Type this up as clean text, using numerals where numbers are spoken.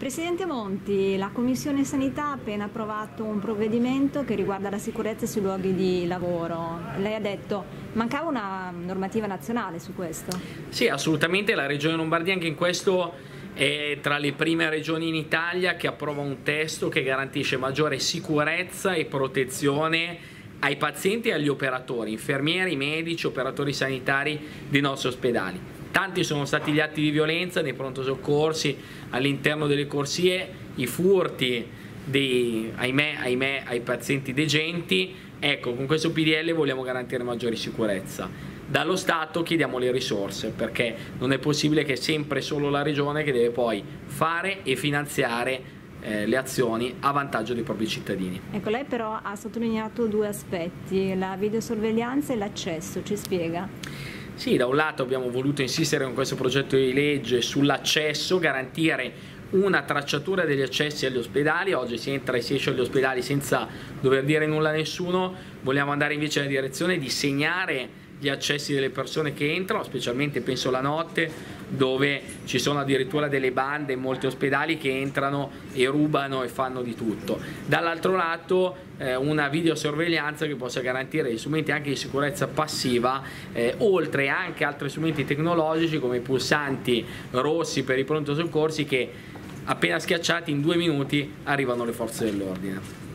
Presidente Monti, la Commissione Sanità ha appena approvato un provvedimento che riguarda la sicurezza sui luoghi di lavoro. Lei ha detto che mancava una normativa nazionale su questo. Sì, assolutamente, la Regione Lombardia anche in questo è tra le prime regioni in Italia che approva un testo che garantisce maggiore sicurezza e protezione ai pazienti e agli operatori, infermieri, medici, operatori sanitari dei nostri ospedali. Tanti sono stati gli atti di violenza nei pronto soccorsi, all'interno delle corsie, i furti ahimè, ai pazienti degenti. Ecco, con questo PDL vogliamo garantire maggiore sicurezza. Dallo Stato chiediamo le risorse, perché non è possibile che è sempre solo la Regione che deve poi fare e finanziare le azioni a vantaggio dei propri cittadini. Ecco, lei però ha sottolineato due aspetti, la videosorveglianza e l'accesso, ci spiega? Sì, da un lato abbiamo voluto insistere con questo progetto di legge sull'accesso, garantire una tracciatura degli accessi agli ospedali. Oggi si entra e si esce agli ospedali senza dover dire nulla a nessuno. Vogliamo andare invece nella direzione di segnare gli accessi delle persone che entrano, specialmente penso la notte, dove ci sono addirittura delle bande in molti ospedali che entrano e rubano e fanno di tutto. Dall'altro lato una videosorveglianza che possa garantire gli strumenti anche di sicurezza passiva, oltre anche altri strumenti tecnologici come i pulsanti rossi per i pronto soccorsi che appena schiacciati in 2 minuti arrivano le forze dell'ordine.